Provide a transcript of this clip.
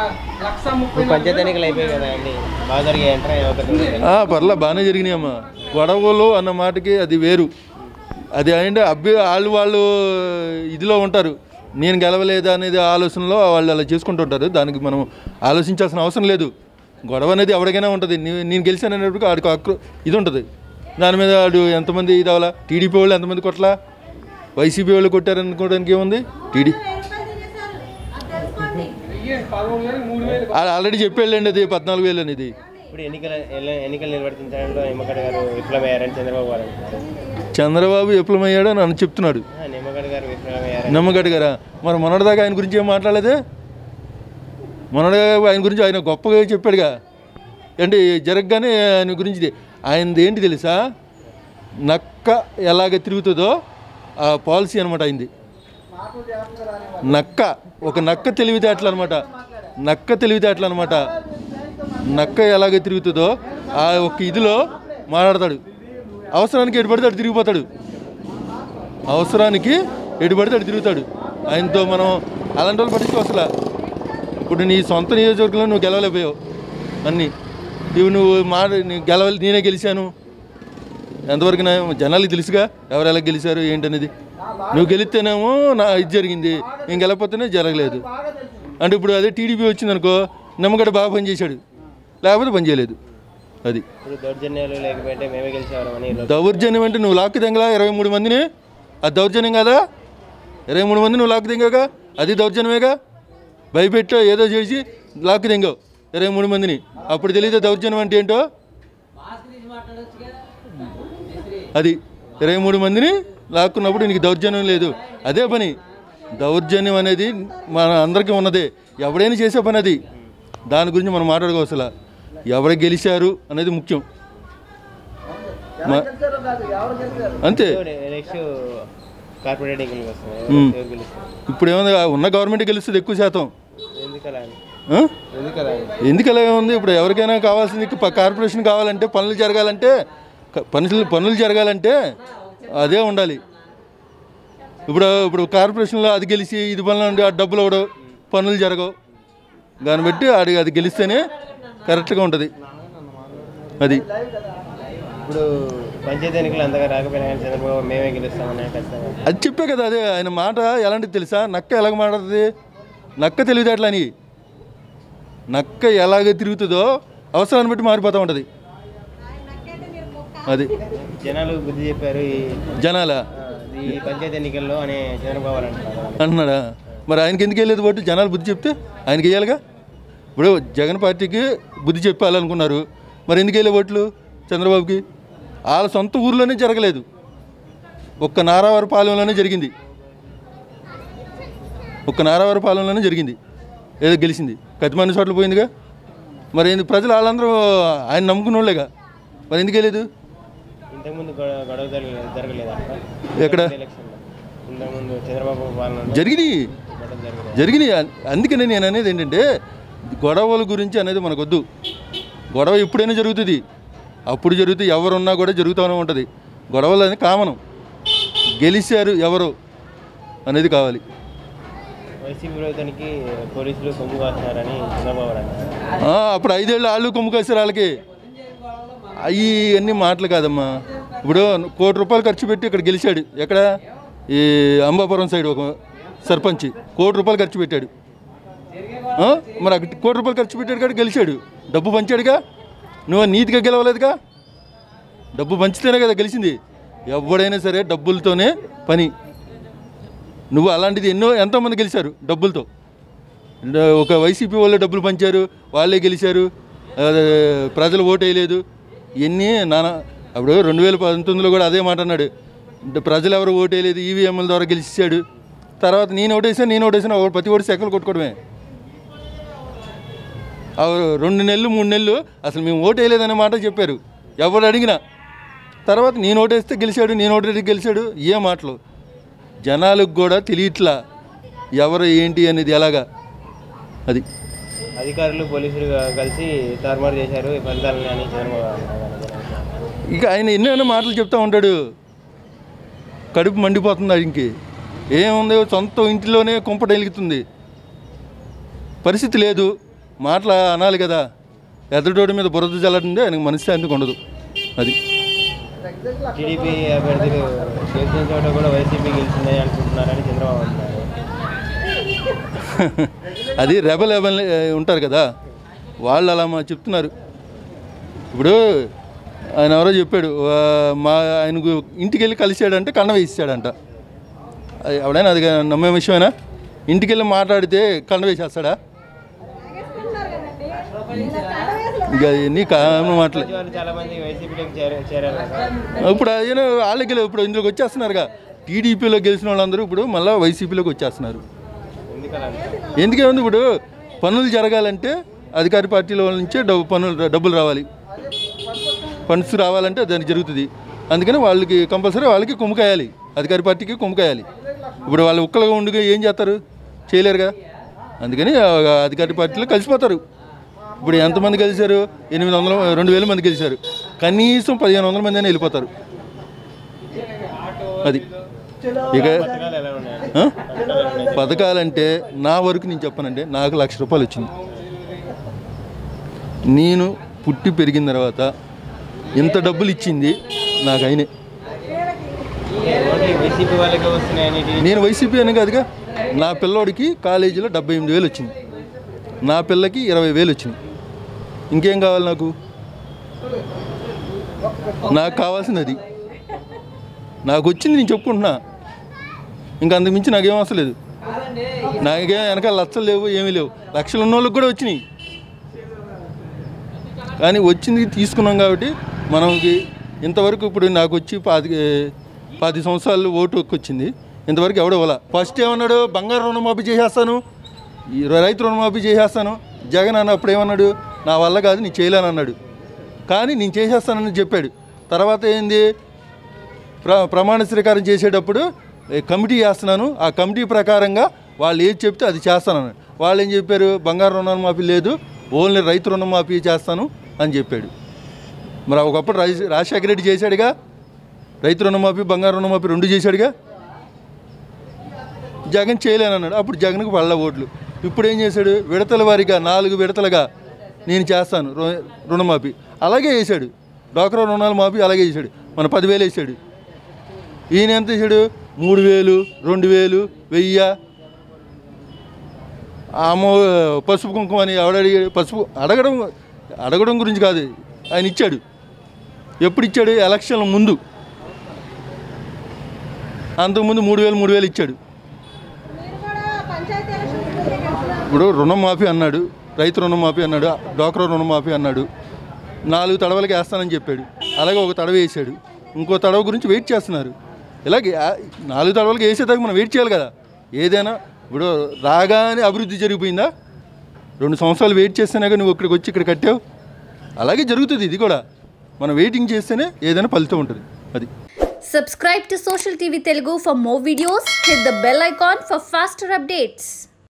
పంచాయతీ ఎన్నికలు అయిపోయాయి కదా అండి, బాగా జరిగాయి. పర్లా బాగానే జరిగినాయమ్మా. గొడవలు అన్న మాటకి అది వేరు. అది అంటే వాళ్ళు ఇదిలో ఉంటారు, నేను గెలవలేదా అనేది ఆలోచనలో వాళ్ళు అలా చేసుకుంటుంటారు. దానికి మనం ఆలోచించాల్సిన అవసరం లేదు. గొడవ అనేది ఎవరికైనా ఉంటుంది. నేను గెలిచాననేటప్పుడు ఆడికి ఇది ఉంటుంది. దాని మీద వాడు ఎంతమంది ఇది అవ్వాలా, టీడీపీ వాళ్ళు ఎంతమంది కొట్టలా, వైసీపీ వాళ్ళు కొట్టారనుకోవడానికి ఏముంది. ఆల్రెడీ చెప్పేళ్ళండి అది 14,000 అనేది. ఇప్పుడు ఎన్నికలు నిర్వర్తించడంలో నిమ్మగడ్డ గారు విఫలమయ్యారని చంద్రబాబు విఫలమయ్యాడని అని చెప్తున్నాడు. నిమ్మగడ్డ గారా? మరి మొన్నటిదాకా ఆయన గురించి ఏం మాట్లాడలేదే? మొన్నటిదాకా ఆయన గురించి ఆయన గొప్పగా చెప్పాడుగా. అంటే జరగగానే ఆయన గురించి ఆయనది ఏంటి తెలుసా, నక్క ఎలాగ తిరుగుతుందో ఆ పాలసీ అనమాట అయింది. ఒక నక్క తెలివితేటలు అనమాట. నక్క ఎలాగ తిరుగుతుందో ఆ ఒక ఇదిలో మాట్లాడతాడు. అవసరానికి ఎటుపడితే అటు తిరిగిపోతాడు. ఆయనతో మనం అలాంటి వాళ్ళు పట్టించుకోవసలా. ఇప్పుడు నీ సొంత నియోజకవర్గంలో నువ్వు గెలవలేకపోయావు అన్నీ. నువ్వు నేనే గెలిచాను ఎంతవరకు జనాలకి తెలుసుగా ఎవరు ఎలా గెలిచారు ఏంటనేది. నువ్వు గెలిస్తేనేమో ఇది జరిగింది, నేను గెలకపోతేనే జరగలేదు అంటే. ఇప్పుడు అదే టీడీపీ వచ్చింది అనుకో, నిమ్మగడ్డ బాగా పనిచేశాడు, లేకపోతే పని చేయలేదు. అది దౌర్జన్యం అంటే నువ్వు లాక్కు తెంగలా 23 మందిని, అది దౌర్జన్యం కదా. 23 మంది నువ్వు లాక్కు తెంగాగా, అది దౌర్జన్యమేగా. భయపెట్టో ఏదో చేసి లాక్కు తెంగావు 23 మందిని. అప్పుడు తెలియదు దౌర్జన్యం అంటే ఏంటో. అది 23 మందిని లాక్కున్నప్పుడు నీకు దౌర్జన్యం లేదు. అదే పని. దౌర్జన్యం అనేది మన అందరికీ ఉన్నదే, ఎవడైనా చేసే పని అది. దాని గురించి మనం మాట్లాడుకోవసలా. ఎవరు గెలిచారు అనేది ముఖ్యం అంతే. ఇప్పుడు ఏముంది, ఉన్న గవర్నమెంట్ గెలుస్తుంది ఎక్కువ శాతం. ఎందుకలా ఉంది? ఇప్పుడు ఎవరికైనా కావాల్సింది కార్పొరేషన్ కావాలంటే, పనులు జరగాలంటే అదే ఉండాలి. ఇప్పుడు కార్పొరేషన్లో అది గెలిచి ఇది పనులు డబ్బులు అవ్వడం, పనులు జరగవు. దాన్ని బట్టి అది గెలిస్తేనే కరెక్ట్గా ఉంటుంది. అది ఇప్పుడు పంచాయతీ ఎన్నికలు అంతగా రాకపోయినా చంద్రబాబు మేమే గెలుస్తామని అది చెప్పే కదా. అదే ఆయన మాట ఎలాంటిది తెలుసా, నక్క ఎలాగ మాట్లాడుతుంది, నక్క తెలివితేటలు అని. నక్క ఎలాగ తిరుగుతుందో అవసరాన్ని బట్టి మారిపోతూ ఉంటుంది. అది జనాలు బుద్ధి చెప్పారు. జనాల ఈ పంచాయతీ ఎన్నికల్లో అని చంద్రబాబు అంటున్నాడా? మరి ఆయనకి ఎందుకు వెళ్ళేది ఓటు? జనాలు బుద్ధి చెప్తే ఆయనకి వేయాలిగా. ఇప్పుడు జగన్ పార్టీకి బుద్ధి చెప్పాలనుకున్నారు, మరి ఎందుకు వెళ్ళే ఓట్లు చంద్రబాబుకి? వాళ్ళ సొంత ఊర్లోనే జరగలేదు, ఒక్క నారావారిపాలెంలోనే జరిగింది. ఏదో గెలిచింది, కతిమాని చోట్ల పోయిందిగా. మరి ప్రజలు వాళ్ళందరూ ఆయన నమ్ముకున్న వాళ్ళేగా, మరి ఎందుకు వెళ్ళలేదు? ఎక్కడ జరిగినాయి. అందుకనే నేను అనేది ఏంటంటే, గొడవల గురించి అనేది మనకొద్దు. గొడవ ఎప్పుడైనా జరుగుతుంది, అప్పుడు జరుగుతుంది, ఎవరున్నా కూడా జరుగుతూనే ఉంటుంది. గొడవలు అనేది కామనం. గెలిచారు ఎవరు అనేది కావాలి. అప్పుడు 5 ఏళ్ళు వాళ్ళు కొమ్ము కాసారు వాళ్ళకి. అవి అన్నీ మాటలు కాదమ్మా. ఇప్పుడు ₹1 కోటి ఖర్చు పెట్టి ఇక్కడ గెలిచాడు. ఎక్కడ? ఈ అంబాపురం సైడ్ ఒక సర్పంచ్ ₹1 కోటి ఖర్చు పెట్టాడు. మరి అక్కడ ₹1 కోటి ఖర్చు పెట్టాడు కానీ గెలిచాడు. డబ్బు పంచాడుగా. నువ్వు నీతిగా గెలవలేదుగా. డబ్బు పంచితేనే కదా గెలిచింది. ఎవడైనా సరే డబ్బులతోనే పని. నువ్వు అలాంటిది ఎంతోమంది గెలిచారు డబ్బులతో. ఒక వైసీపీ వాళ్ళు డబ్బులు పంచారు, వాళ్ళే గెలిచారు, ప్రజలు ఓటు వేయలేదు. ఇవన్నీ అప్పుడు 2019లో కూడా అదే మాట అన్నాడు. ప్రజలు ఎవరు ఓటు వేయలేదు, ఈవీఎంల ద్వారా గెలిచాడు. తర్వాత నేను ఓటేసాను ప్రతి ఓటు సెకలు కొట్టుకోవడమే. 2 నెలలు 3 నెలలు అసలు మేము ఓటు వేయలేదనే మాట చెప్పారు ఎవరు అడిగినా. తర్వాత నేను ఓటేస్తే గెలిచాడు. ఏ మాటలు జనాలకు కూడా తెలియట్లా ఎవరు ఏంటి అనేది ఎలాగా. అది అధికారులు పోలీసులు కలిసి తారుమారు చేశారు ఫలితాలని అని ఇక ఆయన ఎన్నైనా మాటలు చెప్తూ ఉంటాడు. కడుపు మండిపోతుంది ఆయనకి. ఏముంది, సొంత ఇంటిలోనే కుంపట వెలుగుతుంది, పరిస్థితి లేదు. మాటలు అనాలి కదా. ఎదుటోడి మీద బురద జల్లంటే ఆయనకు మనశ్శాంతికి ఉండదు. అది టీడీపీ అభ్యర్థులు గెలిచిన చోట కూడా వైసీపీ గెలిచిందని అనుకుంటున్నారని చంద్రబాబు అంటున్నారు. అది రెబల్ ఉంటారు కదా, వాళ్ళు అలా చెప్తున్నారు. ఇప్పుడు ఆయన ఎవరో చెప్పాడు, ఆయనకు ఇంటికి వెళ్ళి కలిసాడంటే కన్న వేసాడంట. అది ఎవడైనా అది నమ్మే విషయమేనా? ఇంటికి వెళ్ళి మాట్లాడితే కన్న వేసేస్తాడా? ఇక నీ కారణం మాటలే. ఇప్పుడు అయ్యో వాళ్ళకి ఇప్పుడు ఇందులోకి వచ్చేస్తున్నారుగా. టీడీపీలో గెలిచిన వాళ్ళందరూ ఇప్పుడు మళ్ళీ వైసీపీలోకి వచ్చేస్తున్నారు. ఎందుకేముంది, ఇప్పుడు పనులు జరగాలంటే అధికార పార్టీల నుంచే డబ్బులు రావాలి, ఫండ్స్ రావాలంటే దానికి జరుగుతుంది. అందుకని వాళ్ళకి కంపల్సరీ వాళ్ళకి కుమ్మకాయాలి, అధికార పార్టీకి కుమ్మకాయాలి. ఇప్పుడు వాళ్ళు ఒక్కలుగా ఉండి ఏం చేస్తారు? చేయలేరుగా. అందుకని అధికార పార్టీలో కలిసిపోతారు. ఇప్పుడు ఎంతమంది కలిశారు? 800 2000 మంది కలిశారు. కనీసం 1500 మంది అయినా వెళ్ళిపోతారు. అది ఇక పథకాలంటే నా వరకు నేను చెప్పనంటే నాకు ₹1,00,000 వచ్చింది. నేను పుట్టి పెరిగిన తర్వాత ఇంత డబ్బులు ఇచ్చింది నాకు అయినే. నేను వైసీపీ అని కాదుగా. నా పిల్లోడికి కాలేజీలో 78,000 వచ్చింది, నా పిల్లకి 20,000 వచ్చింది. ఇంకేం కావాలి నాకు? నాకు కావాల్సింది అది. నాకు వచ్చింది నేను చెప్పుకుంటున్నా, ఇంకా అంతకు మించి నాకేం అవసరం లేదు. నాకేం వెనకాల లక్షలు లేవు, ఏమీ లేవు. లక్షలు ఉన్న వాళ్ళకి కూడా వచ్చినాయి, కానీ వచ్చింది తీసుకున్నాం కాబట్టి మనకి ఇంతవరకు. ఇప్పుడు నాకు వచ్చి 10 సంవత్సరాలు ఓటు వచ్చింది, ఇంతవరకు ఎవడో ఇవ్వాల. ఫస్ట్ ఏమన్నాడు? బంగారు రుణమాఫీ చేసేస్తాను, రైతు రుణమాఫీ చేసేస్తాను. జగన్ అన్నప్పుడు ఏమన్నాడు? నా వల్ల కాదు, నేను చేయలేను అన్నాడు. కానీ నేను చేసేస్తానని చెప్పాడు. తర్వాత ఏంది? ప్రమాణ స్వీకారం చేసేటప్పుడు కమిటీ చేస్తున్నాను, ఆ కమిటీ ప్రకారంగా వాళ్ళు ఏది చెప్తే అది చేస్తానన్నాడు. వాళ్ళు ఏం చెప్పారు? బంగారు రుణమాఫీ లేదు, ఓన్లీ రైతు రుణమాఫీ చేస్తాను అని చెప్పాడు. మరి ఒకప్పుడు రాజశేఖర రెడ్డి చేశాడుగా, రైతు రుణమాఫీ బంగారు రుణమాఫీ 2 చేశాడుగా. జగన్ చేయలేనన్నాడు, అప్పుడు జగన్కి పళ్ళ ఓట్లు. ఇప్పుడు ఏం చేశాడు? విడతల వారీగా 4 విడతలుగా నేను చేస్తాను రుణమాఫీ, అలాగే చేశాడు. డ్వాక్రా రుణాల మాఫీ అలాగే చేశాడు. మన 10,000 వేసాడు. ఈయన ఎంత వేసాడు? 3,000, 2,000, 1000. పసుపు కుంకుమ అని ఎవడడిగాడు? పసుపు అడగడం గురించి కాదు, ఆయన ఇచ్చాడు. ఎప్పుడు ఇచ్చాడు? ఎలక్షన్ల ముందు. అంతకుముందు 3,000 ఇచ్చాడు. ఇప్పుడు రుణమాఫీ అన్నాడు, రైతు రుణమాఫీ అన్నాడు, డ్వాక్రా రుణమాఫీ అన్నాడు. 4 తడవలకి వేస్తానని చెప్పాడు, అలాగే ఒక తడవ వేసాడు. ఇంకో తడవ గురించి వెయిట్ చేస్తున్నారు. ఇలాగే 4 తడవలకి వేసేదాకా మనం వెయిట్ చేయాలి కదా. ఏదైనా ఇప్పుడు రాగానే అభివృద్ధి జరిగిపోయిందా? 2 సంవత్సరాలు వెయిట్ చేస్తేనే నువ్వు ఇక్కడికి వచ్చి ఇక్కడ కట్టావు. అలాగే జరుగుతుంది ఇది కూడా. మనం వెయిటింగ్ చేస్తేనే ఏదైనా ఫలితం ఉంటుంది. అది. Subscribe to Social TV Telugu for more videos. Hit the bell icon for faster updates.